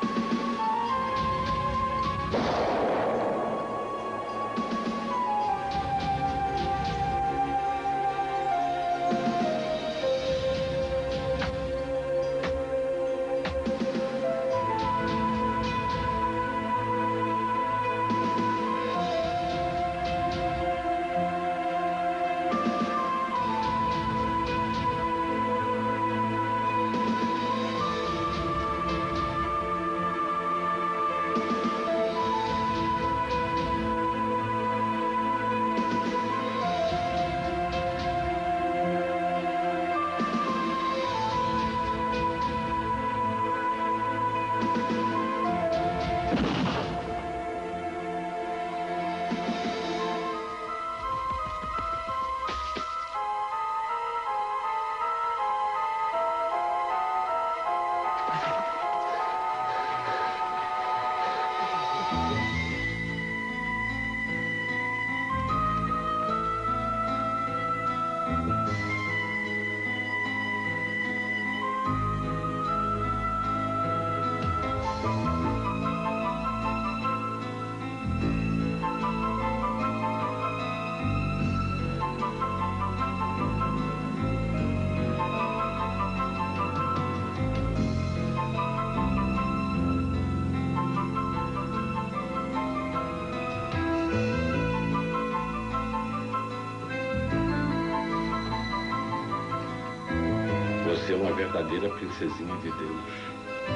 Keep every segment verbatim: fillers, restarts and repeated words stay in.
Você é uma verdadeira princesinha de Deus.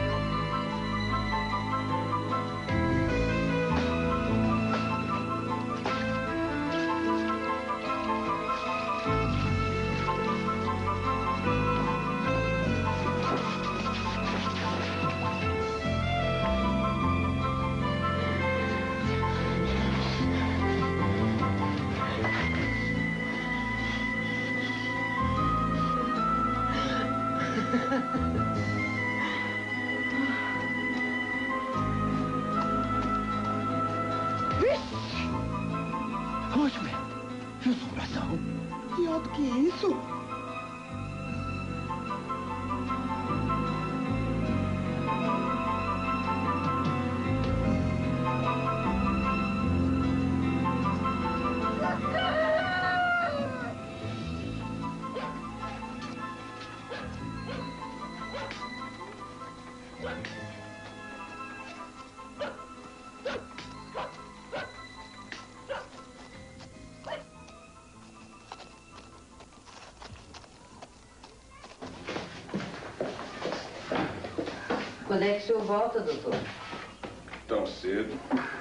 Quando é que o senhor volta, doutor? Tão cedo.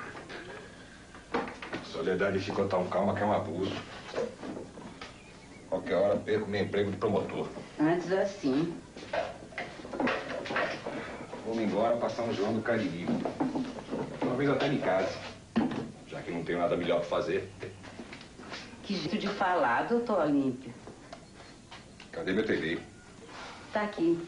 Soledade ficou tão calma que é um abuso. Qualquer hora perco meu emprego de promotor. Antes assim. Vou-me embora para São João do Cariri. Talvez até em casa. Já que não tenho nada melhor para fazer. Que jeito de falar, doutor Olímpio. Cadê meu T V? Tá aqui.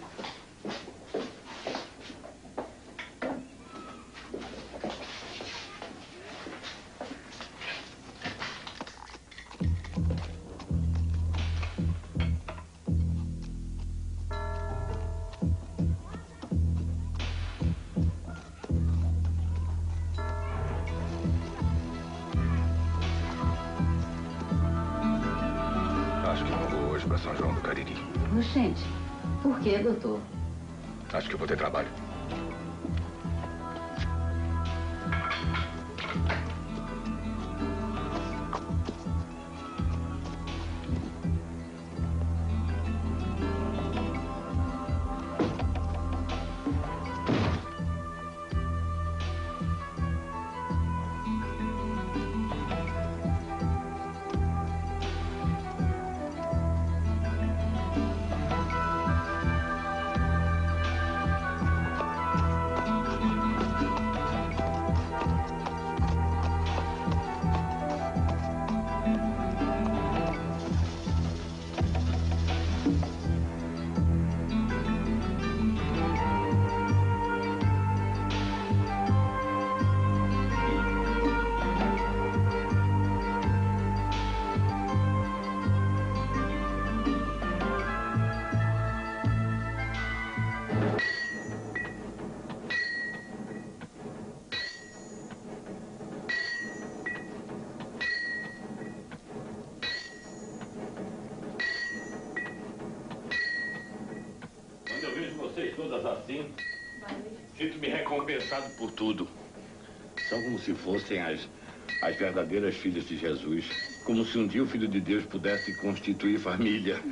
São João do Cariri. Gente, por que, doutor? Acho que eu vou ter trabalho. vocês todas assim? Sinto-me recompensado por tudo. São como se fossem as, as verdadeiras filhas de Jesus. Como se um dia o Filho de Deus pudesse constituir família.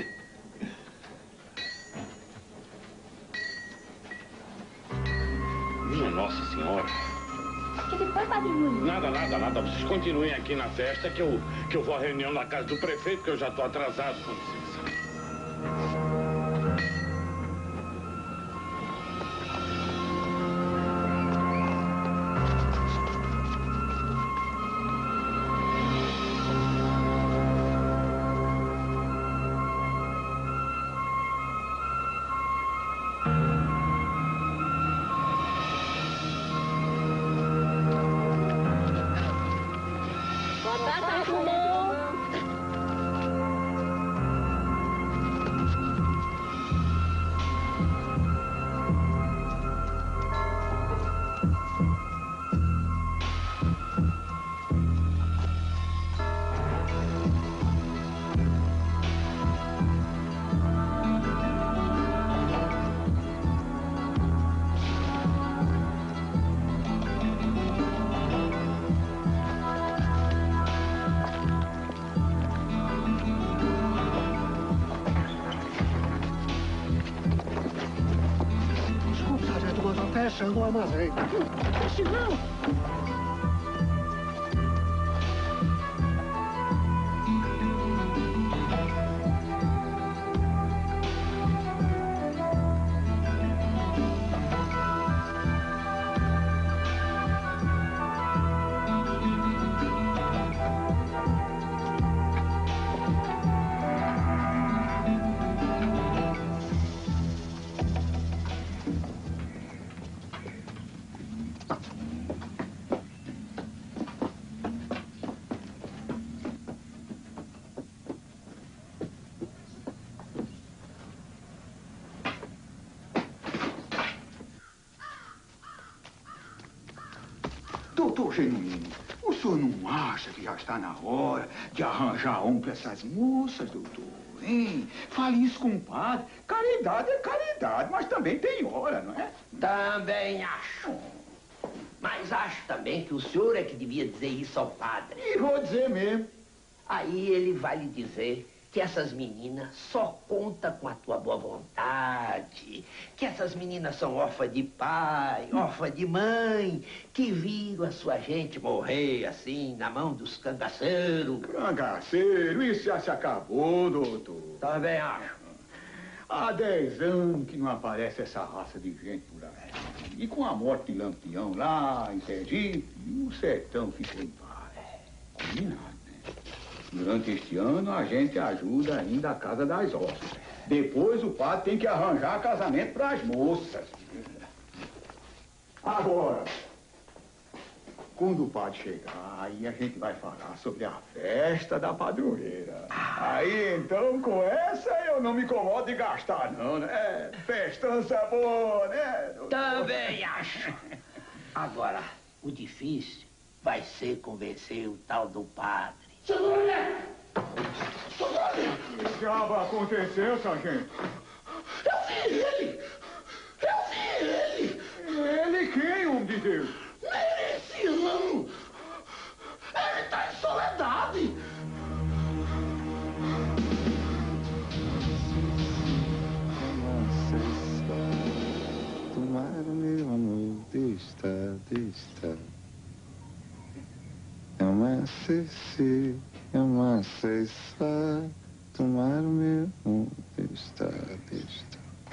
Minha Nossa Senhora. O que, que foi, Padre Júlio? Nada, nada, nada. Vocês continuem aqui na festa que eu, que eu vou à reunião na casa do prefeito, que eu já estou atrasado. Com licença. Fechando o armazém. Feche não! Doutor Genuíno, o senhor não acha que já está na hora de arranjar um para essas moças, doutor? Hein? Fale isso com o padre. Caridade é caridade, mas também tem hora, não é? Também acho. Mas acho também que o senhor é que devia dizer isso ao padre. E vou dizer mesmo. Aí ele vai lhe dizer que essas meninas só contam com a tua boa vontade, que essas meninas são órfãs de pai, órfãs de mãe, que viram a sua gente morrer assim, na mão dos cangaceiros. Cangaceiro, isso já se acabou, doutor. Também acho. Há dez anos que não aparece essa raça de gente por aí. E com a morte de Lampião lá em Sergipe, o sertão ficou em paz. Combinado, né? Durante este ano, a gente ajuda ainda a Casa das Ossos. Depois, o padre tem que arranjar casamento para as moças. Agora, quando o padre chegar, aí a gente vai falar sobre a festa da padroeira. Aí, então, com essa, eu não me incomodo de gastar, não, né? Festança boa, né? Também acho. Agora, o difícil vai ser convencer o tal do padre. Segura! O que diabo aconteceu, sargento? Eu vi ele! Eu vi ele! Ele quem, homem de Deus? Merecido! Ele tá em soledade! Tomar o meu amor, deixa, deixa. É uma ceci, é uma cessa. Tomar o meu amor, deixa, deixa.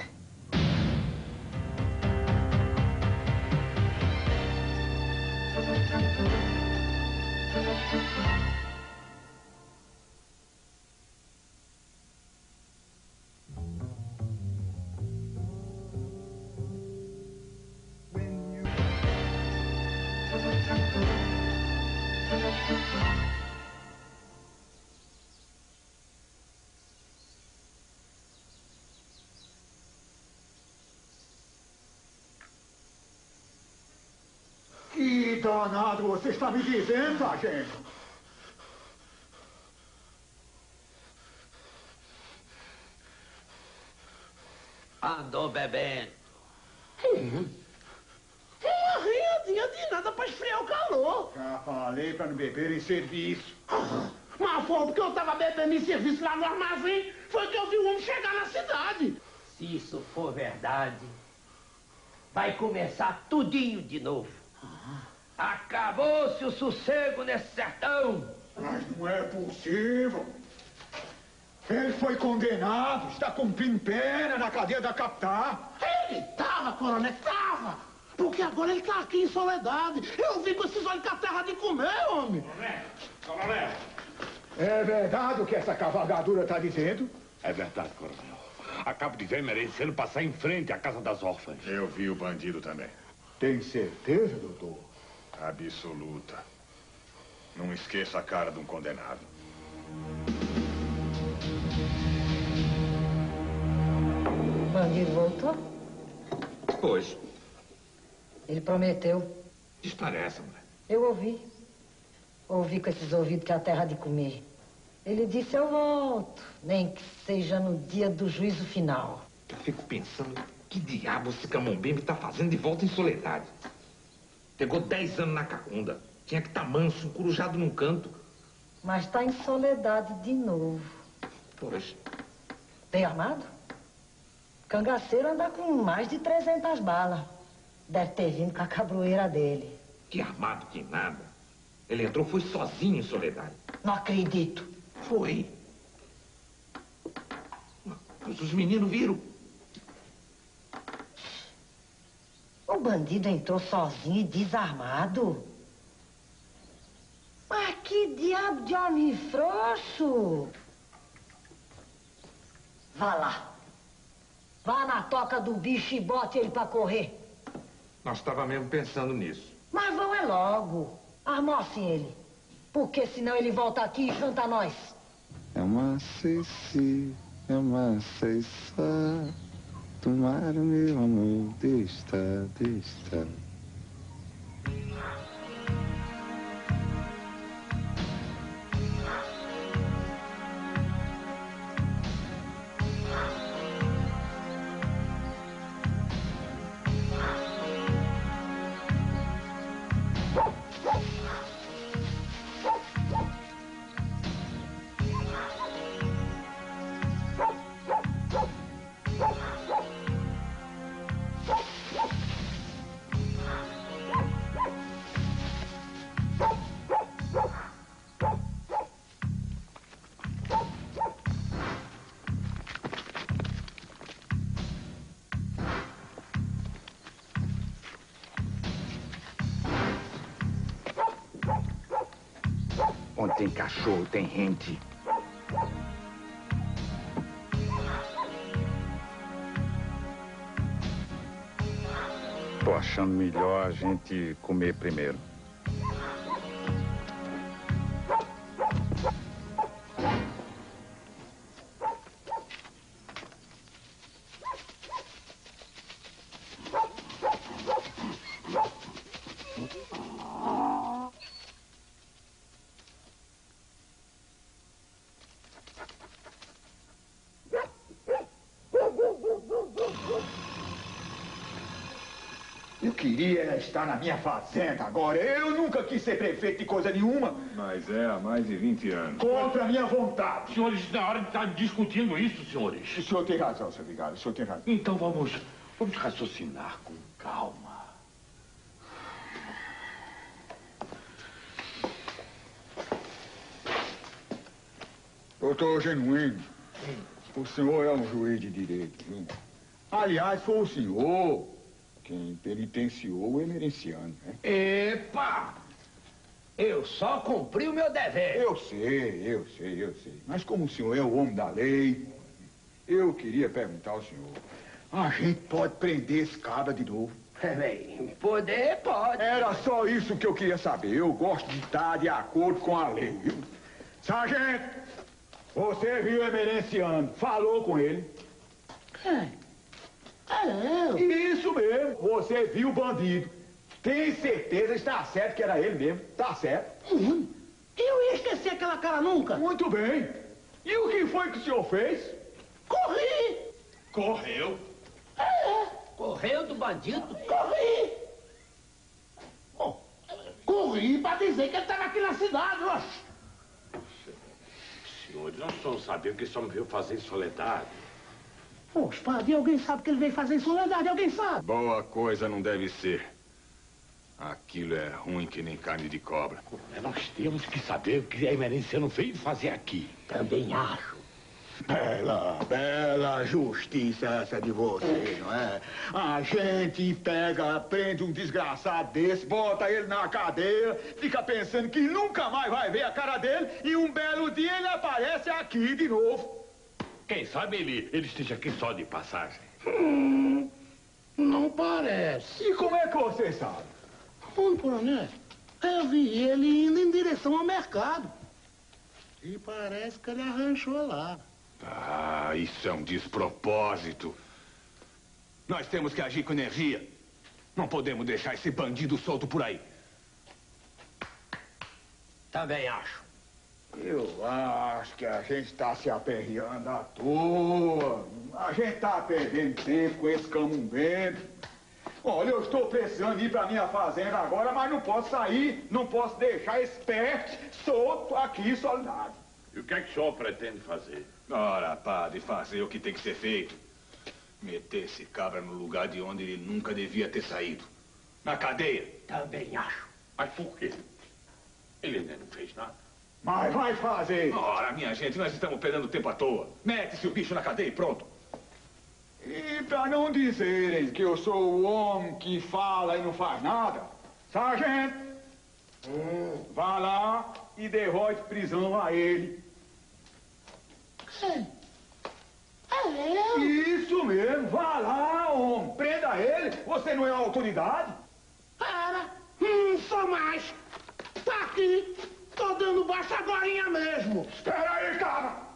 Que danado você está me dizendo, sargento? Andou bebendo. Uhum. Uma riadinha de nada pra esfriar o calor. Já falei pra não beber em serviço. Ah, mas foi porque eu tava bebendo em serviço lá no armazém. Foi que eu vi o homem chegar na cidade. Se isso for verdade, vai começar tudinho de novo. Acabou-se o sossego nesse sertão. Mas não é possível. Ele foi condenado, está cumprindo pena na cadeia da capital. Ele tava, coronel, tava. Porque agora ele tá aqui em Soledade. Eu vi com esses olhos com a terra de comer, homem. Coronel, coronel. É verdade o que essa cavalgadura está dizendo? É verdade, coronel. Acabo de ver merecendo passar em frente à Casa das Órfãs. Eu vi o bandido também. Tem certeza, doutor? Absoluta. Não esqueça a cara de um condenado. O bandido voltou? Pois. Ele prometeu. Disparece, mulher. Eu ouvi. Ouvi com esses ouvidos que é a terra de comer. Ele disse, eu volto. Nem que seja no dia do juízo final. Eu fico pensando, que diabo esse Camambembe tá fazendo de volta em Soledade? Pegou dez anos na cacunda. Tinha que estar manso, encurujado num canto. Mas tá em Soledade de novo. Pois. Bem armado? Cangaceiro anda com mais de trezentas balas. Deve ter vindo com a cabroeira dele. Que armado que nada. Ele entrou, foi sozinho em Soledade. Não acredito. Foi. Mas os meninos viram. O bandido entrou sozinho e desarmado. Mas que diabo de homem frouxo! Vá lá. Vá na toca do bicho e bote ele pra correr. Nós estávamos mesmo pensando nisso. Mas vão é logo. Armocem ele. Porque senão ele volta aqui e janta nós. É uma ceci, é uma ceiça. Tomar o meu amor, desta, desta. Onde tem cachorro, tem gente. Tô achando melhor a gente comer primeiro. Eu queria estar na minha fazenda agora. Eu nunca quis ser prefeito de coisa nenhuma. Mas é há mais de vinte anos. Contra a minha vontade. Senhores, na hora de estar discutindo isso, senhores. O senhor tem razão, seu vigário. O senhor tem razão. Então vamos, vamos raciocinar com calma. Doutor Genuíno, o senhor é um juiz de direito, viu? Aliás, foi o senhor quem penitenciou o emerenciano, né? Epa! Eu só cumpri o meu dever. Eu sei, eu sei, eu sei. Mas como o senhor é o homem da lei, eu queria perguntar ao senhor. A gente pode prender esse cabra de novo? É, bem, poder pode. Era só isso que eu queria saber. Eu gosto de estar de acordo com a lei, viu? Sargento, você viu o emerenciano, falou com ele? É. É eu. Isso mesmo, você viu o bandido. Tem certeza, está certo que era ele mesmo, tá certo. Hum, eu ia esquecer aquela cara nunca. Muito bem. E o que foi que o senhor fez? Corri. Correu. É, corri. vendo, bandido? Corri! Oh, corri pra dizer que ele estava aqui na cidade, oxe. Senhores, nós só sabemos que ele só me veio fazer em Soledade. Poxa, padre, alguém sabe que ele veio fazer em Soledade, alguém sabe? Boa coisa não deve ser. Aquilo é ruim que nem carne de cobra. Nós temos que saber o que a Emerenciano veio fazer aqui. Também acho. Bela, bela justiça essa de você, não é? A gente pega, prende um desgraçado desse, bota ele na cadeia, fica pensando que nunca mais vai ver a cara dele e um belo dia ele aparece aqui de novo. Quem sabe ele, ele esteja aqui só de passagem. Hum, não parece. E como é que você sabe? Ô, coronel, eu vi ele indo em direção ao mercado. E parece que ele arranchou lá. Ah, isso é um despropósito. Nós temos que agir com energia. Não podemos deixar esse bandido solto por aí. Também acho. Eu acho que a gente está se aperreando à toa. A gente está perdendo tempo com esse camundento. Olha, eu estou precisando ir para minha fazenda agora, mas não posso sair, não posso deixar esse peste solto aqui solidário. E o que é que o senhor pretende fazer? Ora, padre, fazer o que tem que ser feito. Meter esse cabra no lugar de onde ele nunca devia ter saído. Na cadeia. Também acho. Mas por quê? Ele ainda não fez nada. Mas vai fazer. Ora, minha gente, nós estamos perdendo tempo à toa. Mete-se o bicho na cadeia e pronto. E para não dizerem que eu sou o homem que fala e não faz nada, sargento, hum. vá lá e derrote prisão a ele. É. É. Isso mesmo, vá lá, homem, prenda ele. Você não é autoridade? Para, hum, só mais. Tá aqui, tô dando baixo agorinha mesmo. Espera aí, cara.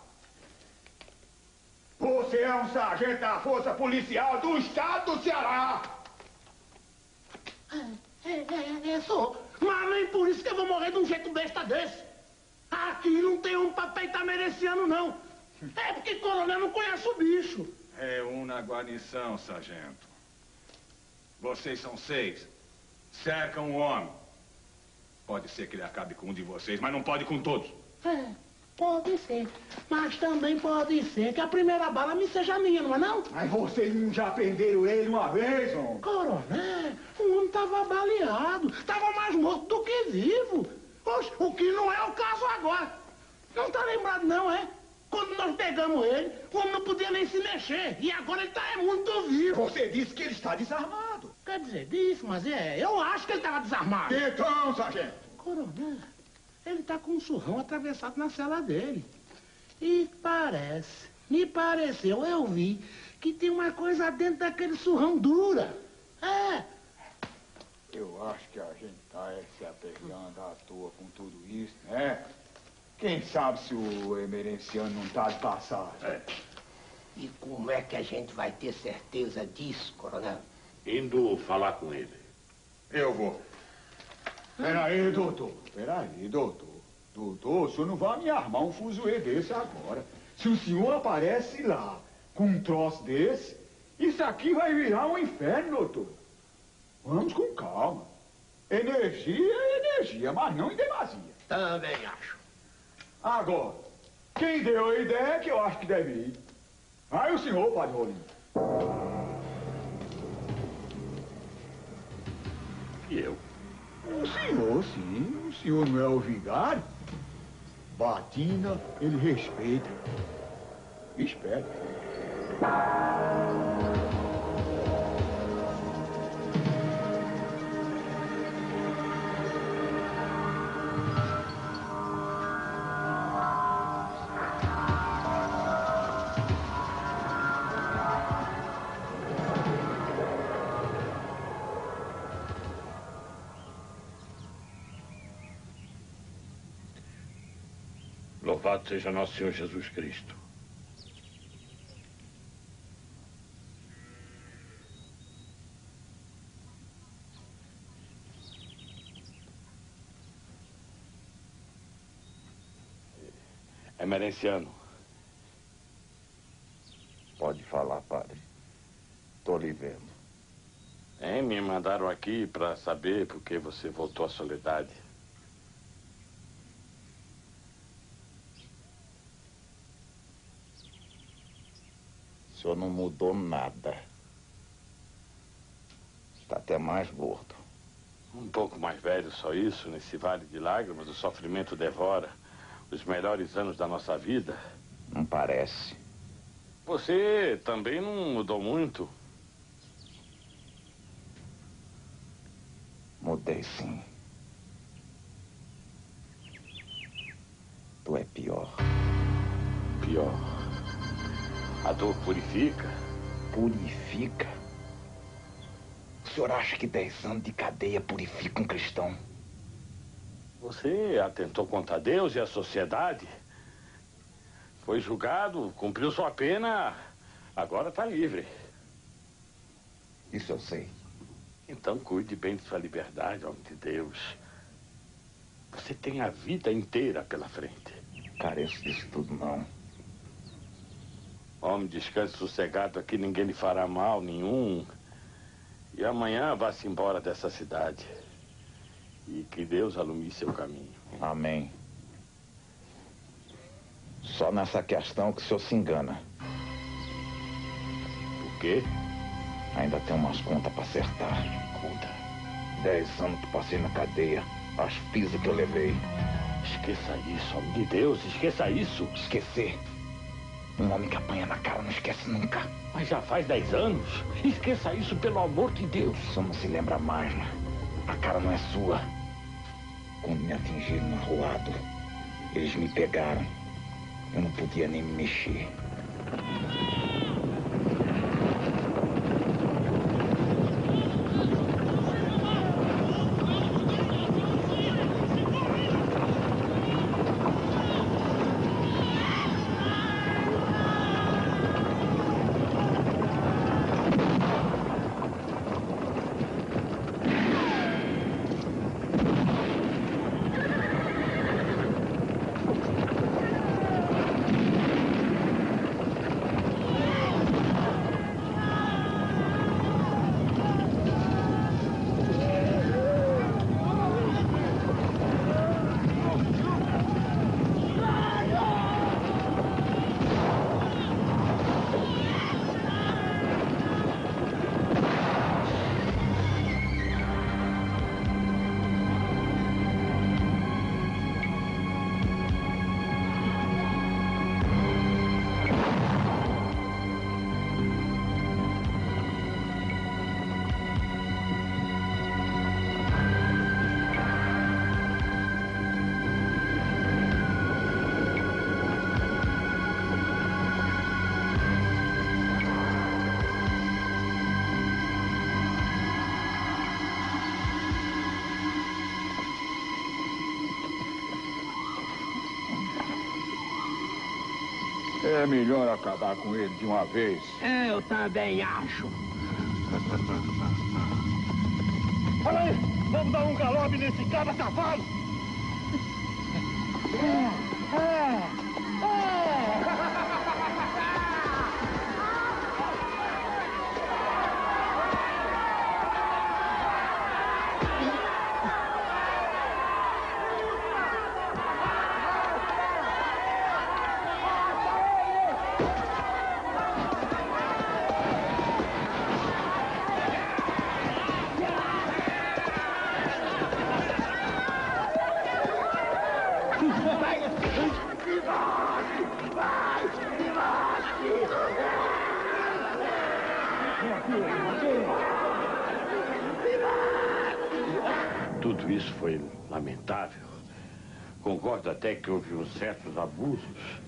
Você é um sargento da Força Policial do Estado do Ceará. É, é, é, é sou. Mas nem por isso que eu vou morrer de um jeito besta desse. Aqui não tem um papel tá merecendo, não. É porque coronel não conhece o bicho. Reúna a guarnição, sargento. Vocês são seis. Cercam o homem. Pode ser que ele acabe com um de vocês, mas não pode com todos. É, pode ser. Mas também pode ser que a primeira bala me seja minha, não é não? Mas vocês não já prenderam ele uma vez, homem? Coronel, o homem tava baleado. Tava mais morto do que vivo. Oxe, o que não é o caso agora. Não tá lembrado não, é? Quando nós pegamos ele, o homem não podia nem se mexer. E agora ele tá é muito vivo. Você disse que ele está desarmado. Quer dizer, disse, mas é, eu acho que ele estava desarmado. Então, sargento. Coronel, ele tá com um surrão atravessado na cela dele. E parece, me pareceu, eu vi, que tem uma coisa dentro daquele surrão dura. É. Eu acho que a gente tá é, se aperreando à toa com tudo isso, né? Quem sabe se o Emerenciano não tá de passagem. É. E como é que a gente vai ter certeza disso, coronel? Indo falar com ele. Eu vou. Peraí, doutor. Peraí, doutor. Doutor, o senhor não vai me armar um fuzuê desse agora. Se o senhor aparece lá com um troço desse, isso aqui vai virar um inferno, doutor. Vamos com calma. Energia é energia, mas não em demasia. Também acho. Agora, quem deu a ideia é que eu acho que deve ir. Vai o senhor, padre Rolinho. E eu? O senhor, sim. O senhor não é o vigário? Batina, ele respeita. Espera. Louvado seja nosso Senhor Jesus Cristo. Emerenciano. Pode falar, padre. Tô lhe vendo. Hein? Me mandaram aqui para saber por que você voltou à Soledade. O senhor não mudou nada. Está até mais gordo. Um pouco mais velho, só isso. Nesse vale de lágrimas, o sofrimento devora os melhores anos da nossa vida. Não parece. Você também não mudou muito. Mudei, sim. Tu é pior. Pior. A dor purifica? Purifica? O senhor acha que dez anos de cadeia purifica um cristão? Você atentou contra Deus e a sociedade. Foi julgado, cumpriu sua pena, agora está livre. Isso eu sei. Então cuide bem de sua liberdade, homem de Deus. Você tem a vida inteira pela frente. Careço disso tudo, não. Homem, descanse sossegado aqui, ninguém lhe fará mal nenhum. E amanhã vá-se embora dessa cidade. E que Deus alumie seu caminho. Amém. Só nessa questão que o senhor se engana. Por quê? Ainda tem umas contas para acertar. Conta? Dez anos que passei na cadeia. As pisas que eu levei. Esqueça isso, homem de Deus. Esqueça isso. Esquecer? Um homem que apanha na cara não esquece nunca. Mas já faz dez anos. Esqueça isso, pelo amor de Deus. O senhor não se lembra mais, né? A cara não é sua. Quando me atingiram no arruado, eles me pegaram. Eu não podia nem me mexer. É melhor acabar com ele de uma vez. Eu também acho. Olha aí! Vamos dar um galope nesse cabra safado! É, é, é. Tudo isso foi lamentável. Concordo até que houve uns certos abusos.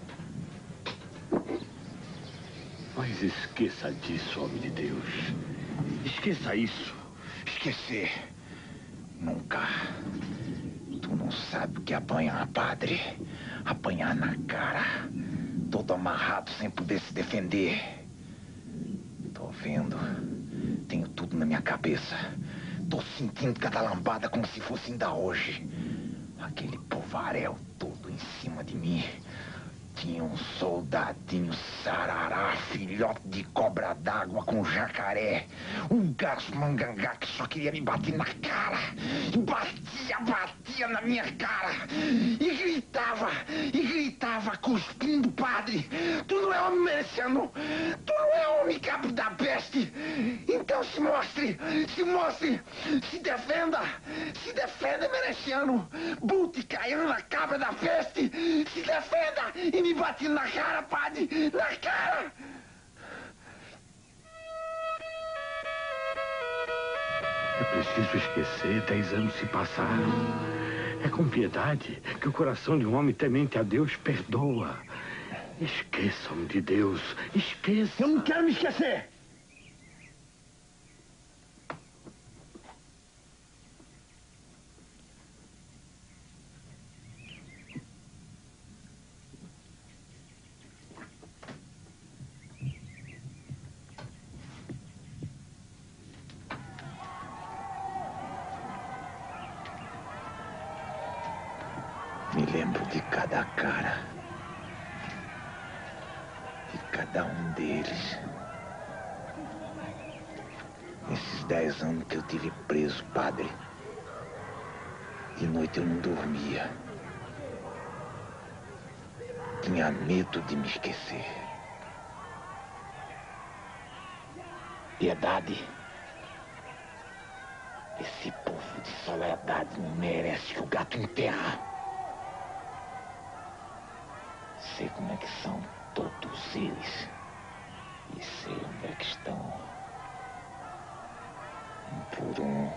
Mas esqueça disso, homem de Deus. Esqueça isso. Esquecer? Nunca. Tu não sabe o que é apanhar, padre. Apanhar na cara. Todo amarrado sem poder se defender. Tô vendo. Tenho tudo na minha cabeça. Tô sentindo cada lambada como se fosse ainda hoje. Aquele povaréu todo em cima de mim. tinha um soldadinho sarará, filhote de cobra d'água com jacaré. Um garço mangangá que só queria me bater na cara. E batia, batia na minha cara. E gritava, e gritava, cuspindo, padre. Tu não é homem mereciano. Tu não é homem cabo da peste. Então se mostre, se mostre, se defenda. Se defenda, mereciano. Bute caindo na cabra da peste. Se defenda e me bate na cara, padre. Na cara. É preciso esquecer, dez anos se passaram. É com piedade que o coração de um homem temente a Deus perdoa. Esqueçam de Deus, esqueçam. Eu não quero me esquecer. Me lembro de cada cara, de cada um deles. Nesses dez anos que eu tive preso, padre, de noite eu não dormia. Tinha medo de me esquecer. Piedade. Esse povo de soledade não merece que o gato enterra. Sei como é que são todos eles. E sei onde é que estão. Um por um.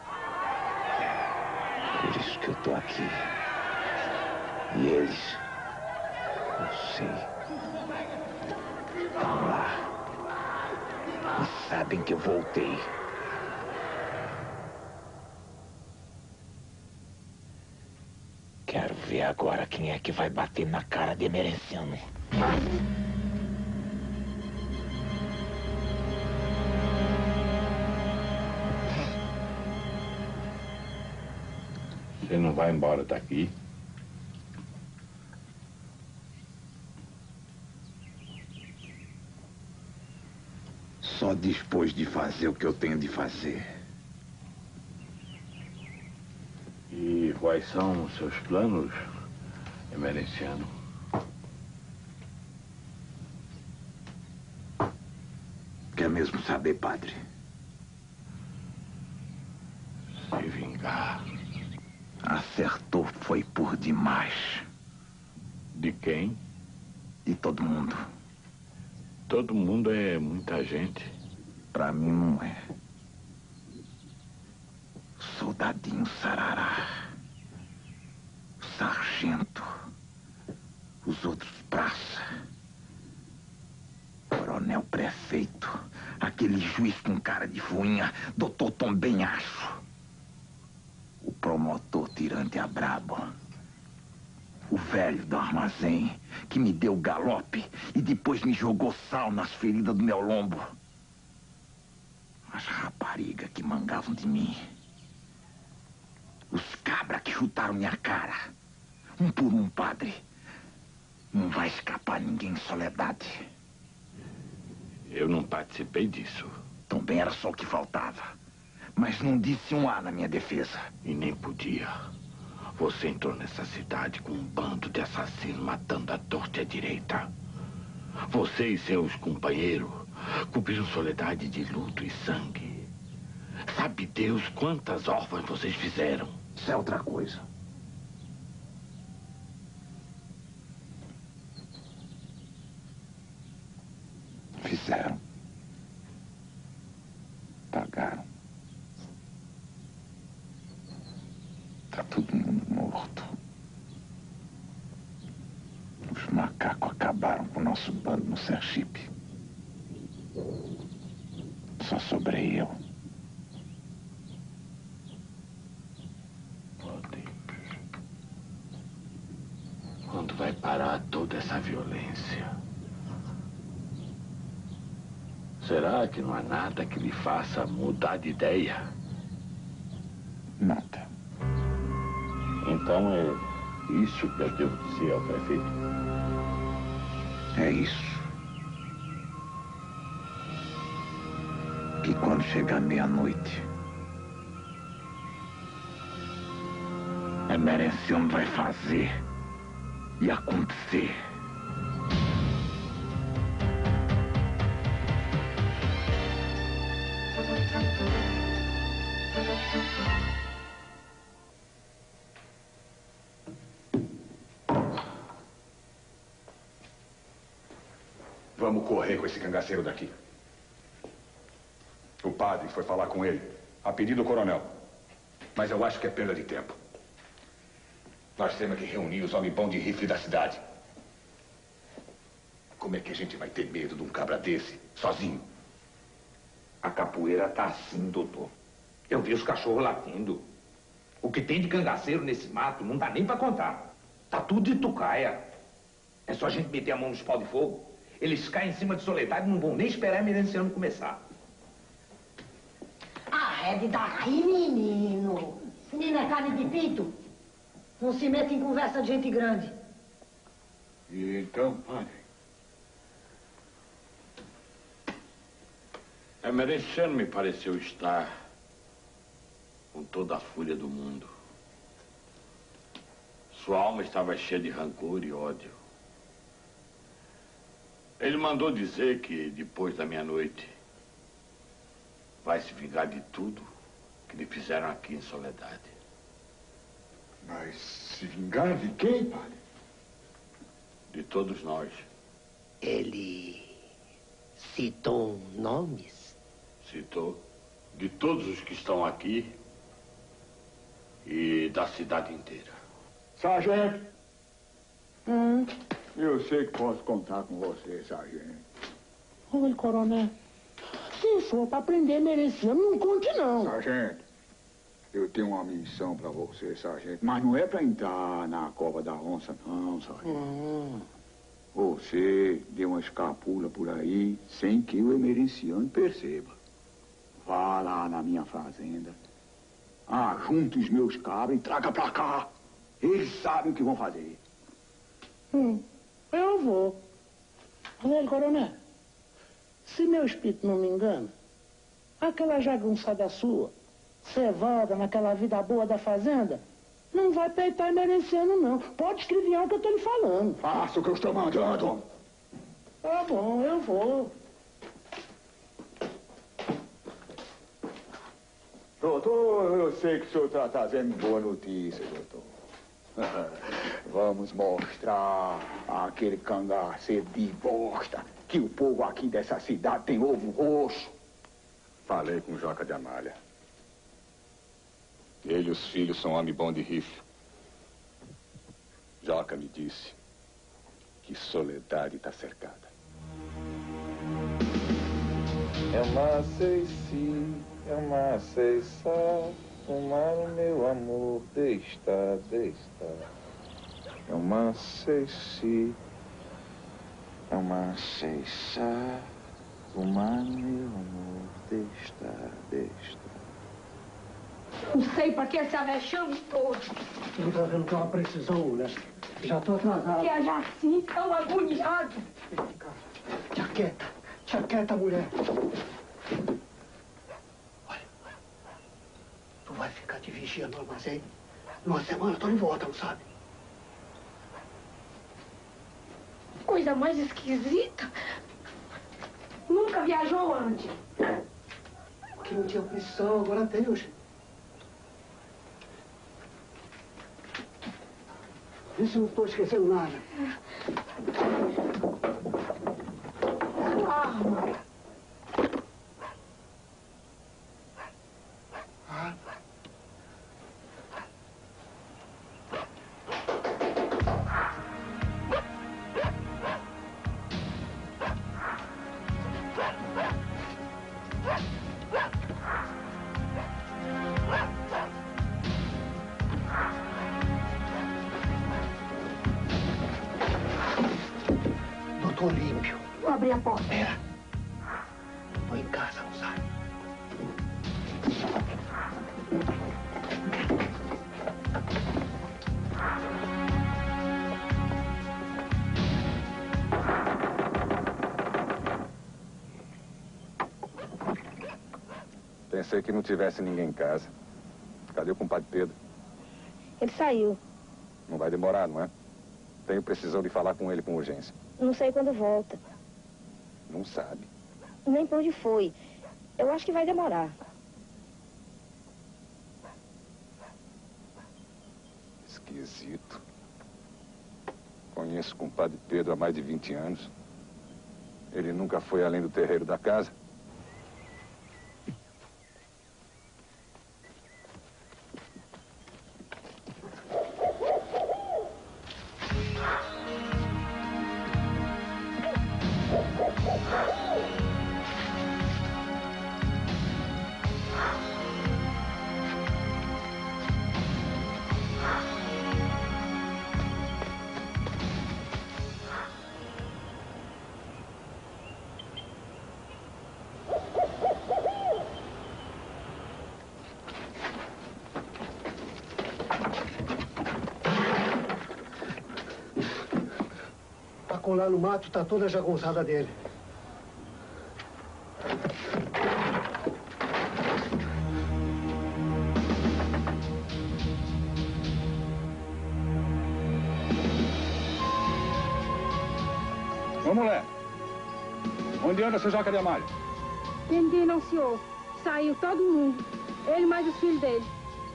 Por isso que eu tô aqui. E eles, eu sei, estão lá. E sabem que eu voltei. Quero ver agora quem é que vai bater na cara de Emerenciano. Você não vai embora daqui? Só depois de fazer o que eu tenho de fazer. E quais são os seus planos, Emerenciano? Quer mesmo saber, padre? Se vingar. Acertou foi por demais. De quem? De todo mundo. Todo mundo é muita gente. Pra mim não é. Soldadinho sarará. O sargento. Os outros praça. Coronel prefeito. Aquele juiz com cara de fuinha. Doutor também acho. O promotor tirante a brabo. O velho do armazém que me deu galope e depois me jogou sal nas feridas do meu lombo. As raparigas que mangavam de mim. Os cabras que chutaram minha cara. Um por um, padre. Não vai escapar ninguém em Soledade. Eu não participei disso. Também era só o que faltava. Mas não disse um A na minha defesa. E nem podia. Você entrou nessa cidade com um bando de assassinos matando a torta e a direita. Você e seus companheiros cobriram Soledade de luto e sangue. Sabe Deus quantas órfãs vocês fizeram? Isso é outra coisa. Fizeram. Pagaram. Tá todo mundo morto. Os macacos acabaram com o nosso bando no Sergipe. Só sobrei eu. Quando vai parar toda essa violência? Será que não há nada que lhe faça mudar de ideia? Nada. Então é isso que eu devo dizer ao prefeito. É isso. Que quando chegar meia-noite, a Emerenciano vai fazer e acontecer. Vamos correr com esse cangaceiro daqui. O padre foi falar com ele, a pedido do coronel. Mas eu acho que é perda de tempo. Nós temos que reunir os homens bons de rifle da cidade. Como é que a gente vai ter medo de um cabra desse, sozinho? A capoeira tá assim, doutor. Eu vi os cachorros latindo. O que tem de cangaceiro nesse mato não dá nem pra contar. Tá tudo de tucaia. É só a gente meter a mão nos pau de fogo. Eles caem em cima de Soledade e não vão nem esperar a Emerenciano começar. Arrede daí, menino. Menino é carne de pinto. Não se meta em conversa de gente grande. E então, padre? Emerenciano me pareceu estar com toda a fúria do mundo. Sua alma estava cheia de rancor e ódio. Ele mandou dizer que depois da meia-noite vai se vingar de tudo que lhe fizeram aqui em Soledade. Mas se vingar de quem, padre? De todos nós. Ele citou nomes? Citou. De todos os que estão aqui e da cidade inteira. Sargento! Hum? Eu sei que posso contar com você, sargento. Olha, coronel, se for para prender Emerenciano, não conte não. Sargento, eu tenho uma missão para você, sargento. Mas não é para entrar na cova da onça, não, sargento. Hum. Você deu uma escapula por aí sem que o Emerenciano perceba. Vá lá na minha fazenda, ajunte os meus cabras e traga pra cá. Eles sabem o que vão fazer. Hum, eu vou. Olha, coronel, se meu espírito não me engana, aquela jagunçada sua, cevada naquela vida boa da fazenda, não vai peitar Emerenciano, não. Pode escrever o que eu tô lhe falando. Faça o que eu estou mandando. Tá bom, eu vou. Doutor, eu sei que o senhor está trazendo boa notícia, doutor. Vamos mostrar àquele cangaceiro de bosta que o povo aqui dessa cidade tem ovo roxo. Falei com o Joca de Amália. Ele e os filhos são homem bom de rifle. Joca me disse que Soledade está cercada. É uma ceici, é uma ceiça, tomar o meu amor, deixa, deixa. É uma ceici, é uma ceiça, tomar o meu amor, deixa, deixa. Não sei pra que esse avexame todo. Não tá vendo que é uma precisão, mulher? Já tô atrasado. Que a Jaci tão agoniado. Tia quieta, tia quieta, mulher. Olha, tu vai ficar te vigiando no armazém. Numa semana eu tô de volta, não sabe? Coisa mais esquisita. Nunca viajou antes. Porque não tinha precisão, agora tem, hoje. Vê se eu não estou esquecendo nada. Arma. Ah. Doutor Límpio. Vou abrir a porta. Pera. Tô em casa, não sabe? Pensei que não tivesse ninguém em casa. Cadê o compadre Pedro? Ele saiu. Não vai demorar, não é? Tenho precisão de falar com ele com urgência. Não sei quando volta. Não sabe. Nem pra onde foi. Eu acho que vai demorar. Esquisito. Conheço o compadre Pedro há mais de vinte anos. Ele nunca foi além do terreiro da casa. Lá no mato está toda a jagunçada dele. Ô, mulher. Onde anda seu Joca de Amalho? Ninguém não, senhor. Saiu todo mundo. Ele mais os filhos dele.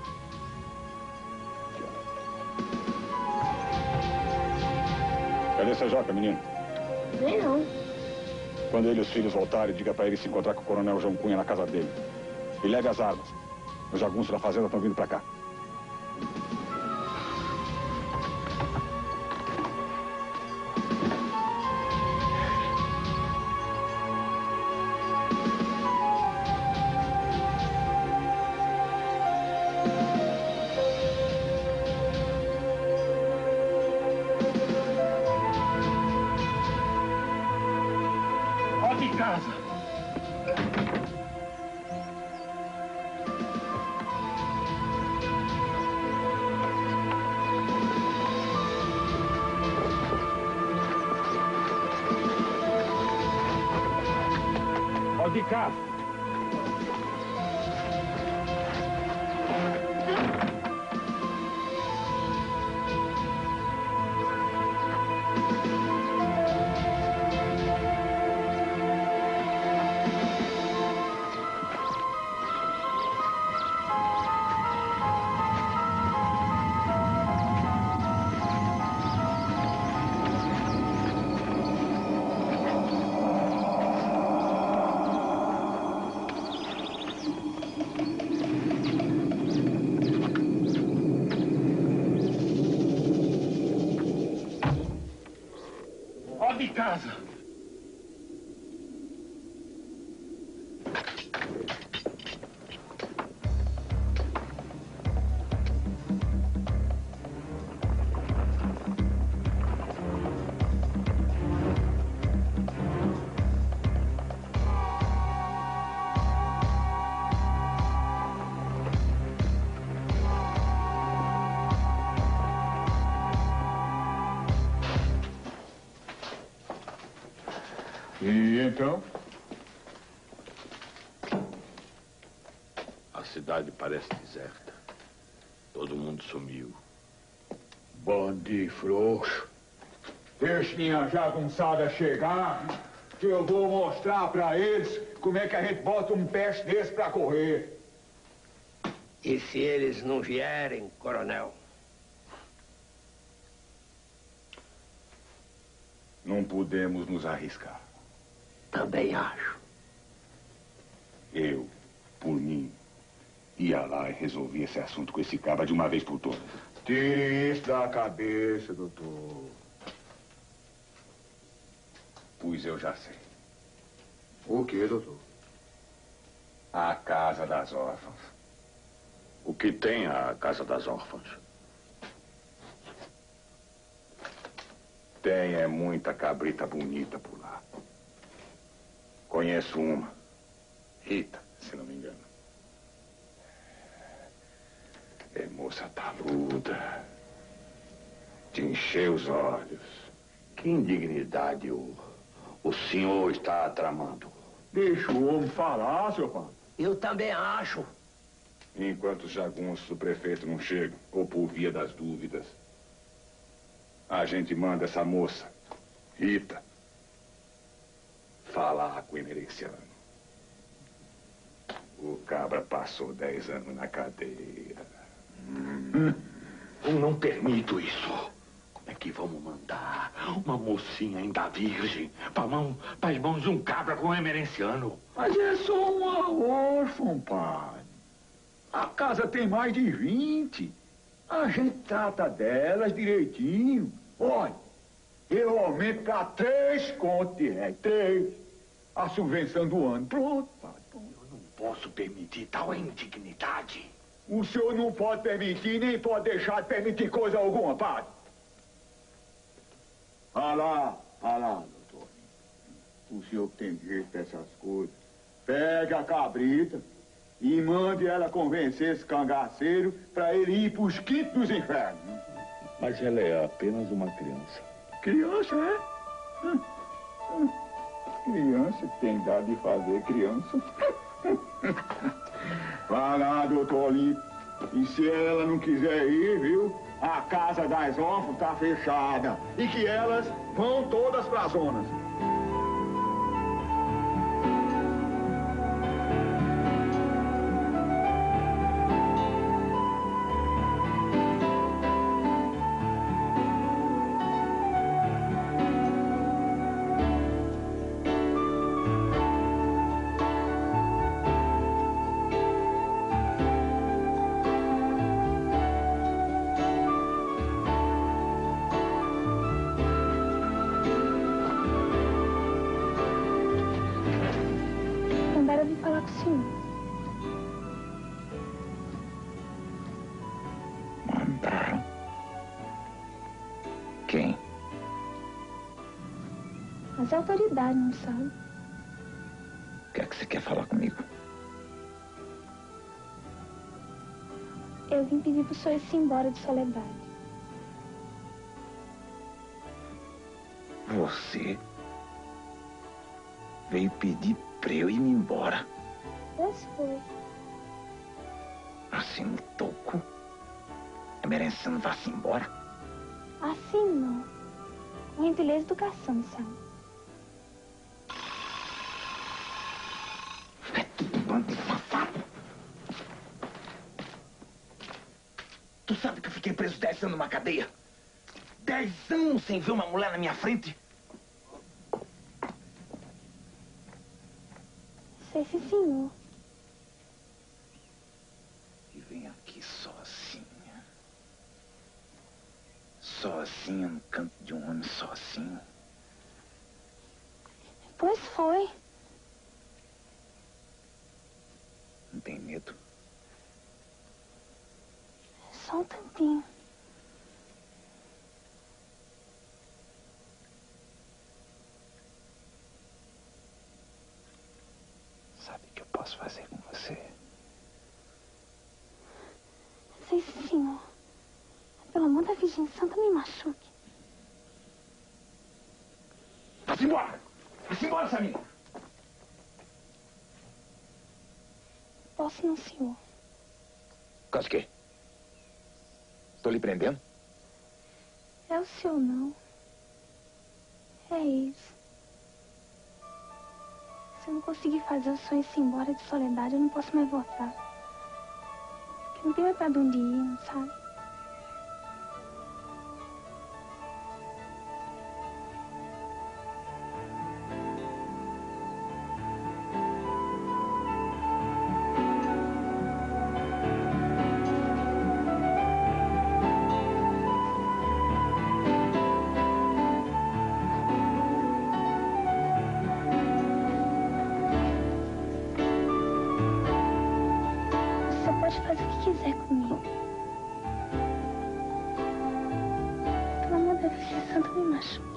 Cadê seu Joca, menino? Nem não. Quando ele e os filhos voltarem, diga pra ele se encontrar com o coronel João Cunha na casa dele. E leve as armas. Os jagunços da fazenda estão vindo pra cá. De cá. De casa. E então? A cidade parece deserta. Todo mundo sumiu. Bande frouxo. Deixe minha jagunçada chegar, que eu vou mostrar pra eles como é que a gente bota um peste desse pra correr. E se eles não vierem, coronel? Não podemos nos arriscar. Também acho. Eu, por mim, ia lá e resolvia esse assunto com esse cabra de uma vez por todas. Tire isso da cabeça, doutor. Pois eu já sei. O que, doutor? A Casa das Órfãs. O que tem a Casa das Órfãs? Tem é muita cabrita bonita por lá. Conheço uma. Rita, se não me engano. É moça taluda. De encher os olhos. Que indignidade o, o senhor está tramando. Deixa o homem falar, seu padre. Eu também acho. Enquanto os jagunços do prefeito não chegam, ou por via das dúvidas, a gente manda essa moça, Rita, falar com o emerenciano. O cabra passou dez anos na cadeia. Hum. Eu não permito isso. Como é que vamos mandar uma mocinha ainda virgem para mão, as mãos de um cabra com um emerenciano? Mas é só uma órfã, pai. A casa tem mais de vinte. A gente trata delas direitinho. Olha, eu aumento para três contos de réis. Três. A subvenção do ano. Pronto, pai. Pronto. Eu não posso permitir tal indignidade. O senhor não pode permitir, nem pode deixar de permitir coisa alguma, padre. Vá lá, vá lá, doutor. O senhor que tem jeito dessas coisas. Pegue a cabrita e mande ela convencer esse cangaceiro para ele ir para os quintos dos infernos. Mas ela é apenas uma criança. Criança, é? Hum, hum. Criança que tem idade de fazer criança. Vai lá, doutor Olímpio. E se ela não quiser ir, viu? A casa das órfãs tá fechada. E que elas vão todas para zonas. Mas a autoridade não sabe. O que é que você quer falar comigo? Eu vim pedir pro senhor ir-se embora de Soledade. Você veio pedir pra eu ir-me embora? Pois foi. Assim no toco? A merenciano vá-se embora? Assim não. Com gentileza e educação, sabe? Tu sabe que eu fiquei preso dez anos numa cadeia? Dez anos sem ver uma mulher na minha frente? Sei sim, senhor. E vem aqui sozinha. Sozinha no canto de um homem sozinho. Pois foi. Não tem medo? Só um tantinho. Sabe o que eu posso fazer com você? Sei sim, senhor. Pelo amor da Virgem Santa, me machuque. Vá-se embora! Vá-se embora, Samina! Posso não, senhor. Caso de quê? Estou lhe prendendo? É o senhor, não. É isso. Se eu não conseguir fazer o senhor ir-se embora de Soledade, eu não posso mais voltar. Porque não tem mais pra onde ir, não sabe? Pode fazer o que quiser comigo. Pelo amor da Virgem Santa, me machuque.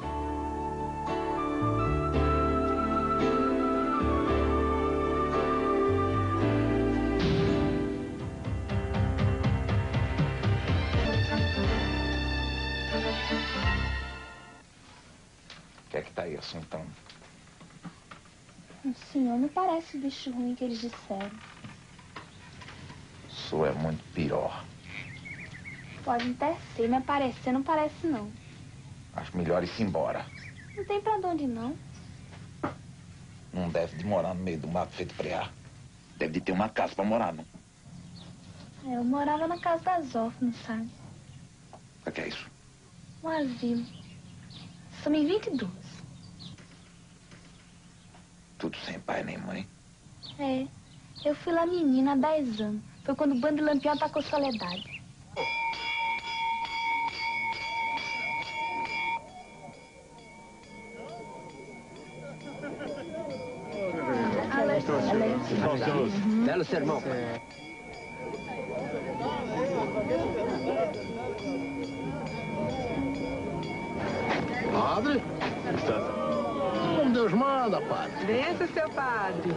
O que é que tá aí, assuntão? O senhor não parece o bicho ruim que eles disseram. O senhor é muito pior. Pode até ser, mas parecer não parece, não. Acho melhor ir-se embora. Não tem pra onde, não. Não deve de morar no meio do mato feito preá. Deve de ter uma casa pra morar, não? É, eu morava na casa das órfãs, sabe? O que é isso? Um asilo. Somos vinte e dois. Tudo sem pai nem mãe? É. Eu fui lá menina há dez anos. Foi quando o bando de Lampião atacou Soledade. Belo sermão. Padre? Como Deus manda, padre. Bença, seu padre.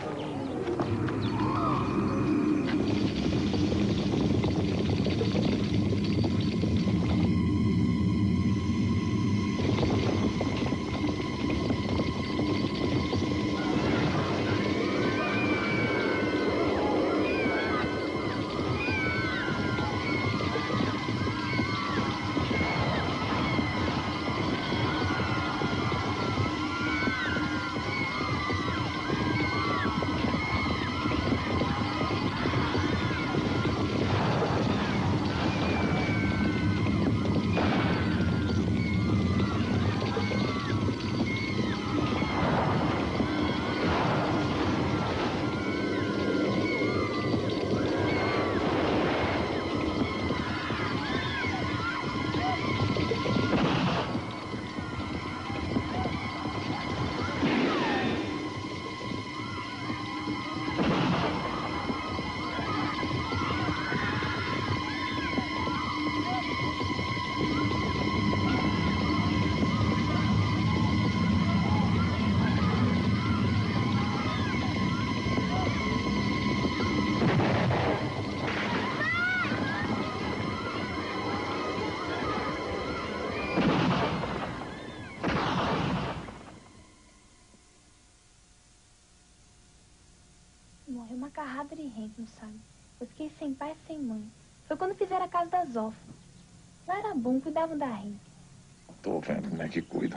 Morreu uma carrada de gente, não sabe? Eu fiquei sem pai e sem mãe. Foi quando fizeram a casa das órfãs. Lá era bom, cuidavam da gente. Tô vendo como é que cuidam.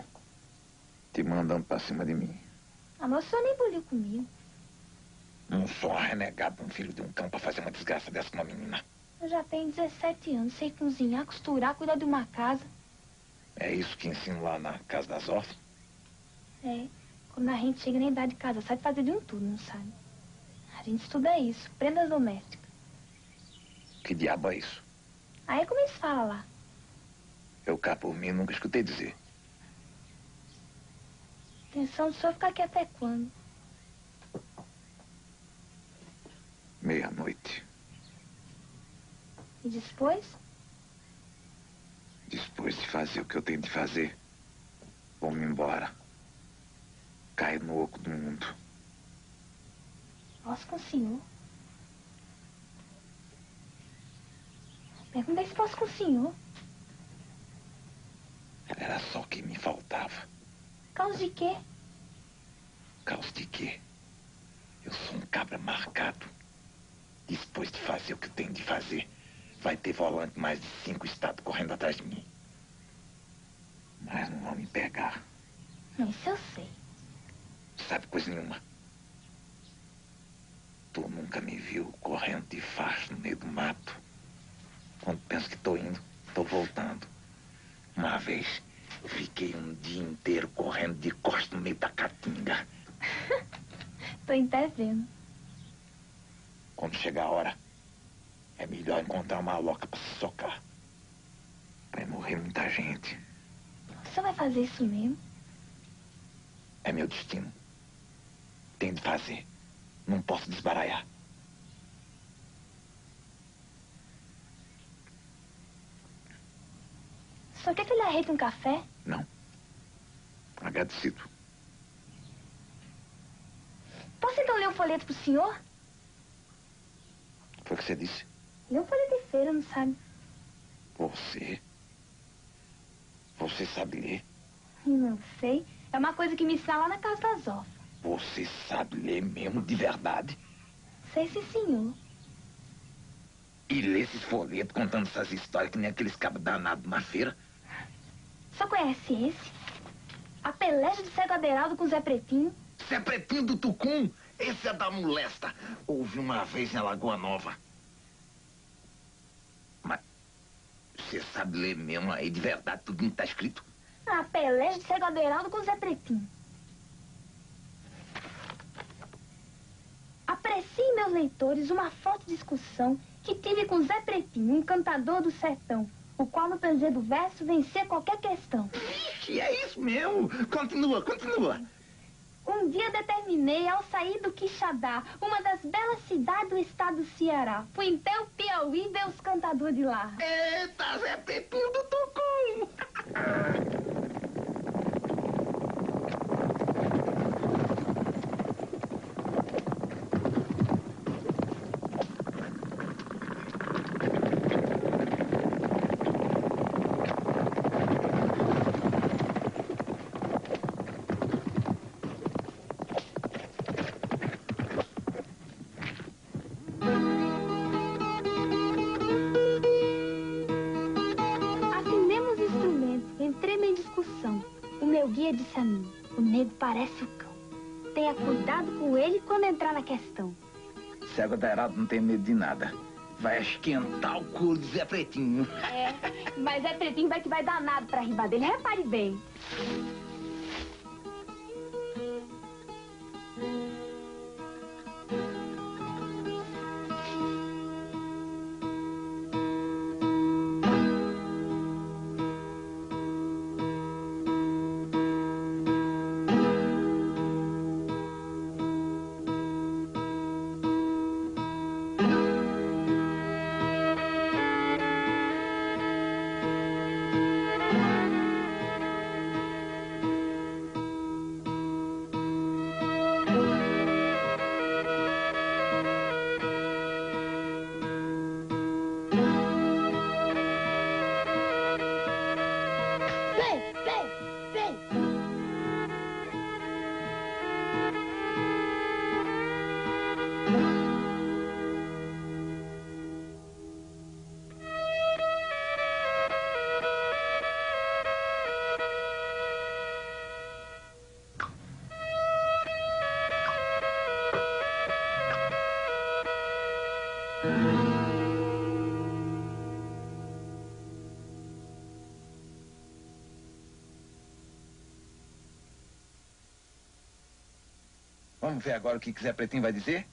Te mandando pra cima de mim. Ah, mas o senhor nem buliu comigo. Não sou um renegado, um filho de um cão pra fazer uma desgraça dessa com uma menina. Eu já tenho dezessete anos, sei cozinhar, costurar, cuidar de uma casa. É isso que ensino lá na casa das órfãs? É, quando a gente chega na idade de casa, sabe fazer de um tudo, não sabe? A gente estuda isso, prendas domésticas. Que diabo é isso? Aí é como eles falam lá. Eu cá por mim nunca escutei dizer. Atenção, o senhor ficar aqui até quando? Meia-noite. E depois? Depois de fazer o que eu tenho de fazer, vou-me embora. Caio no oco do mundo. Posso com o senhor? Perguntei se posso com o senhor. Era só o que me faltava. Causa de quê? Causa de quê? Eu sou um cabra marcado. Depois de fazer o que eu tenho de fazer, vai ter volante mais de cinco estados correndo atrás de mim. Mas não vão me pegar. Isso eu sei. Sabe coisa nenhuma. Tu nunca me viu correndo de faixa no meio do mato. Quando penso que tô indo, tô voltando. Uma vez, eu fiquei um dia inteiro correndo de costas no meio da caatinga. Tô até vendo. Quando chegar a hora, é melhor encontrar uma loca pra se socar. Vai morrer muita gente. O senhor vai fazer isso mesmo? É meu destino. Tenho de fazer. Não posso desbaralhar. O senhor quer que ele arrete um café? Não. Agradecido. Posso então ler um folheto pro senhor? Foi o que você disse? Lê um folheto de feira, não sabe? Você? Você sabe ler? Não sei. É uma coisa que me ensina lá na casa das órfãs. Você sabe ler mesmo de verdade? Sei sim, senhor. E lê esses folhetos contando essas histórias que nem aqueles cabos danados na feira? Só conhece esse? A peleja de cego Aderaldo com Zé Pretinho? Zé Pretinho do Tucum? Esse é da molesta. Houve uma vez em Lagoa Nova. Mas você sabe ler mesmo aí de verdade tudo que tá escrito? A peleja de cego Aderaldo com Zé Pretinho. Apreciem, meus leitores, uma forte discussão que tive com Zé Pretinho, um cantador do sertão, o qual no prazer do verso vencia qualquer questão. Ixi, é isso mesmo. Continua, continua. Um dia determinei, ao sair do Quixadá, uma das belas cidades do estado do Ceará. Fui até o Piauí ver os cantadores de lá. Eita, Zé Pretinho do Tucum! Disse a mim, o nego parece o cão. Tenha cuidado com ele quando entrar na questão. Cego Aderaldo não tem medo de nada. Vai esquentar o cu de Zé Pretinho. É, mas Zé Pretinho vai que vai danado pra riba dele. Repare bem. Vamos ver agora o que Zé Pretinho vai dizer?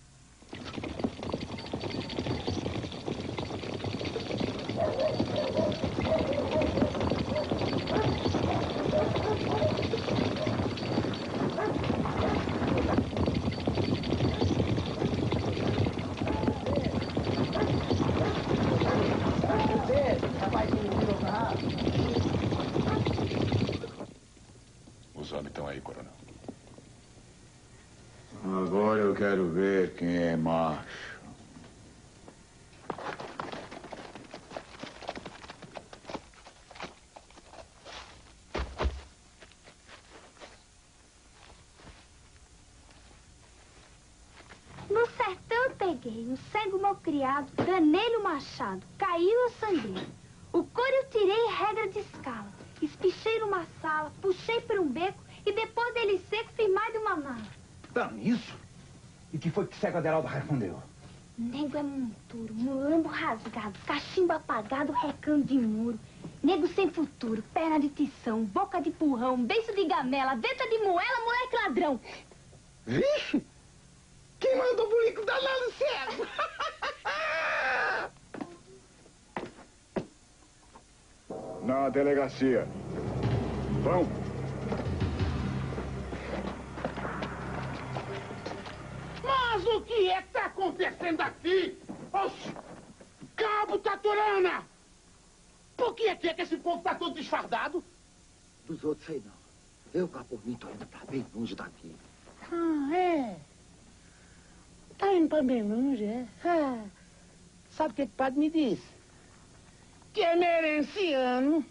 Os homens estão aí, coronel. Agora eu quero ver quem é macho. No sertão eu peguei um cego malcriado, danei-lhe o machado, caiu o sangueiro. O couro eu tirei regra de escala, espichei numa sala, puxei por um beco e depois dele seco fiz mais de uma mala. Dando isso? E que foi que Cego Aderaldo respondeu? Nego é monturo, mulambo rasgado, cachimbo apagado, recando de muro. Nego sem futuro, perna de tição, boca de purrão, beiço de gamela, denta de moela, moleque ladrão. Vixe! Quem mandou o burico danado cego? Na delegacia. Vão. Mas o que é que tá acontecendo aqui? Oxi! Cabo Taturana! Por que é que, é que esse povo tá todo disfardado? Dos outros sei não. Eu, cá por mim, tô indo pra bem longe daqui. Ah, é? Tá indo pra bem longe, é? Ah, sabe o que o padre me disse? Que é merenciano.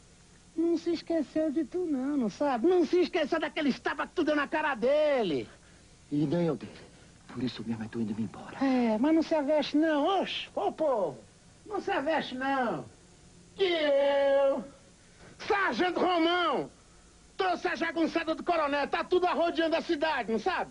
Não se esqueceu de tu não, não sabe? Não se esqueceu daquele estava que tu deu na cara dele. E nem eu dele. Por isso mesmo eu tô indo me embora. É, mas não se aveste não, oxe, ô povo. Não se aveste não. Que eu, Sargento Romão, trouxe a jagunçada do coronel. Tá tudo arrodeando a cidade, não sabe?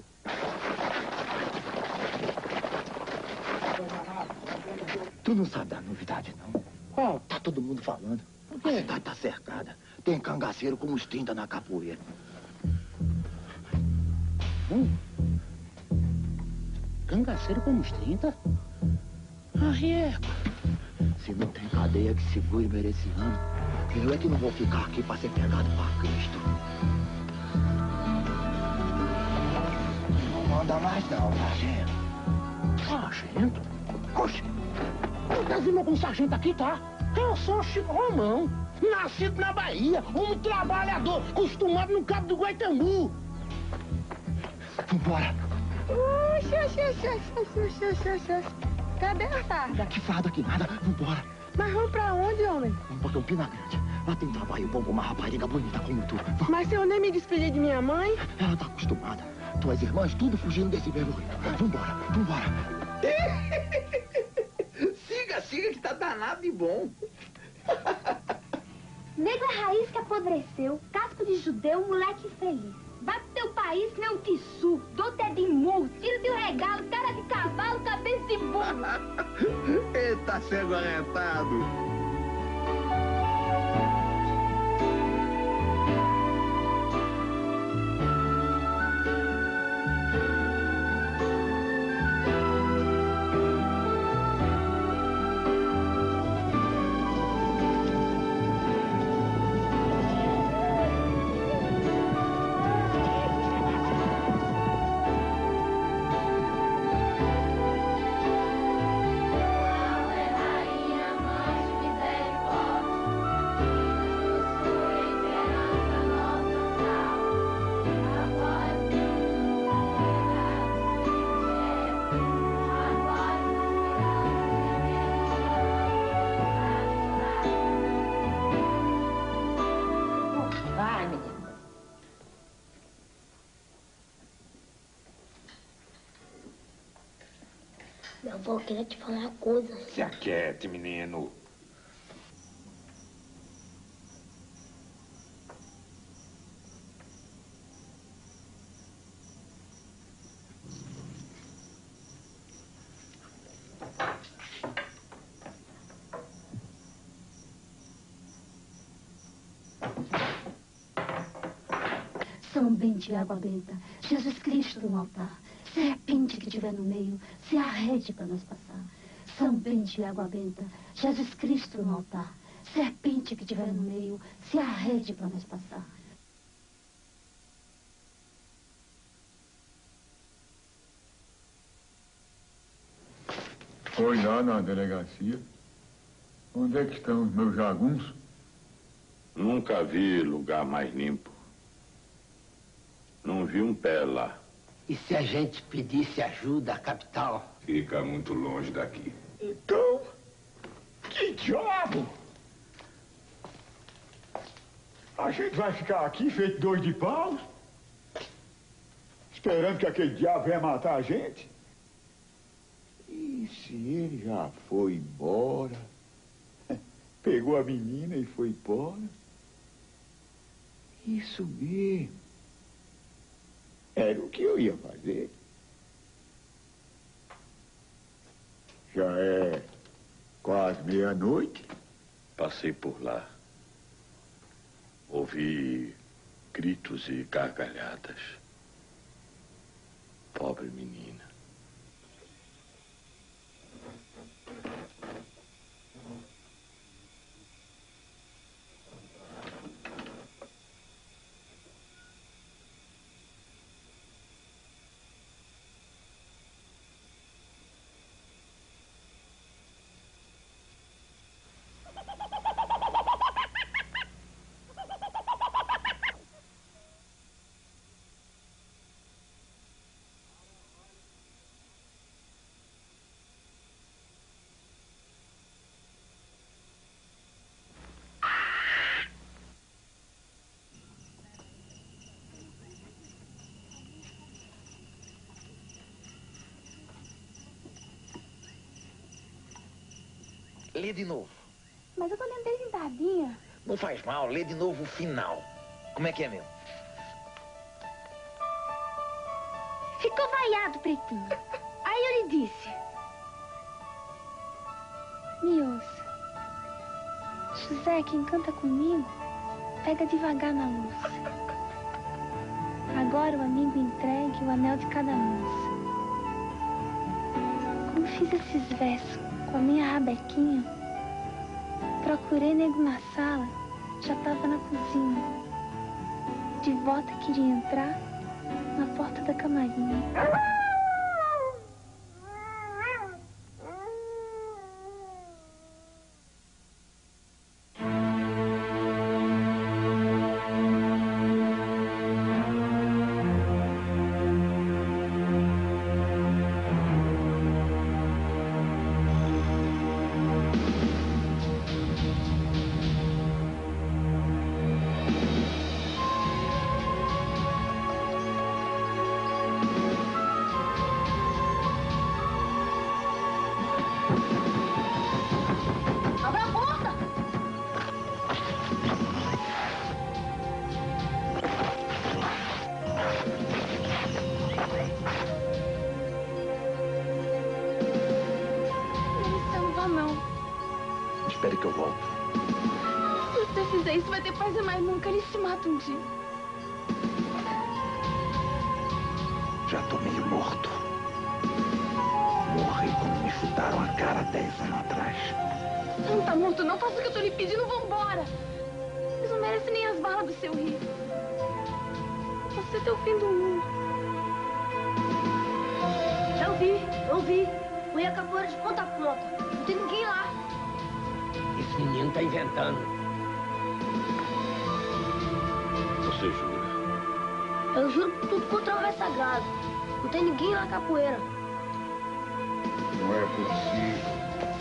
Tu não sabe da novidade, não? Qual? Tá todo mundo falando. Por quê? A cidade tá cercada. Tem cangaceiro como os trinta na capoeira. Hum? Cangaceiro como os trinta? Arriego. Se não tem cadeia que segure mereciano, eu é que não vou ficar aqui pra ser pegado pra Cristo. Não manda mais não, sargento. Sargento? Oxe, não designou com sargento aqui, tá? Eu sou Chico Romão, nascido na Bahia, um trabalhador, acostumado no Cabo do Guaitambu. Vambora. Oxe, oxe, oxe, oxe, oxe, oxe, oxe, oxe. Cadê a farda? Que farda que nada, vambora. Mas vamos pra onde, homem? Vamos pra Campina Grande. Lá tem trabalho bom pra uma rapariga bonita como tu. Vamos. Mas se eu nem me despedi de minha mãe? Ela tá acostumada. Tuas irmãs tudo fugindo desse velho rio. Vambora, vambora. Siga, siga que tá danado e bom. Nego é raiz que apodreceu, casco de judeu, moleque infeliz. Vai pro teu país que nem um tissu, doce é de murro, tiro de um regalo, cara de cavalo, cabeça de burro. Eita, cego arretado. Meu avô queria te falar uma coisa. Se aquiete, menino. São Bento e Água Benta, Jesus Cristo no altar. Serpente que tiver no meio, se arrede para nós passar. São Bento e Água Benta, Jesus Cristo no altar. Serpente que tiver no meio, se arrede para nós passar. Foi lá na delegacia. Onde é que estão os meus jagunços? Nunca vi lugar mais limpo. Não vi um pé lá. E se a gente pedisse ajuda à capital? Fica muito longe daqui. Então, que diabo? A gente vai ficar aqui feito dois de paus? Esperando que aquele diabo venha matar a gente? E se ele já foi embora? Pegou a menina e foi embora? Isso mesmo. Era o que eu ia fazer. Já é quase meia-noite. Passei por lá. Ouvi gritos e gargalhadas. Pobre menina. Lê de novo. Mas eu tô lendo desde entradinha. Não faz mal, lê de novo o final. Como é que é mesmo? Ficou vaiado, Pretinho. Aí eu lhe disse. Me ouça. José, quem canta comigo, pega devagar na luz. Agora o amigo entregue o anel de cada moça. Como fiz esses versos com a minha rabequinha, procurei nego na sala, já tava na cozinha. De volta queria entrar na porta da camarinha. Espere que eu volto. Se você fizer isso, vai ter paz mais nunca. Ele se mata um dia. Já tô meio morto. Morri quando me chutaram a cara dez anos atrás. Você não tá morto, não. Faça o que eu tô lhe pedindo. Vambora. Vocês não merecem nem as balas do seu rio. Você é o fim do mundo. Eu vi, eu vi. Fui a capoeira de ponta a ponta. Não tem ninguém lá. Esse menino tá inventando. Você jura? Eu juro por tudo contra o resto sagrado. Não tem ninguém lá na capoeira. Não é possível.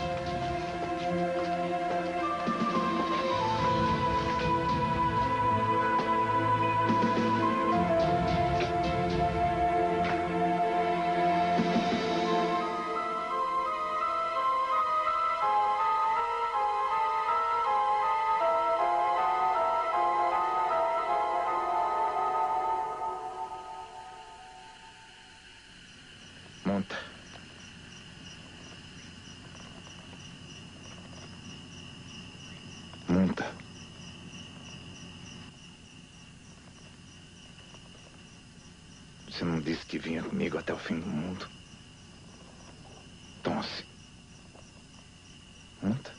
Monta. Monta. Você não disse que vinha comigo até o fim do mundo? Então, assim. Monta.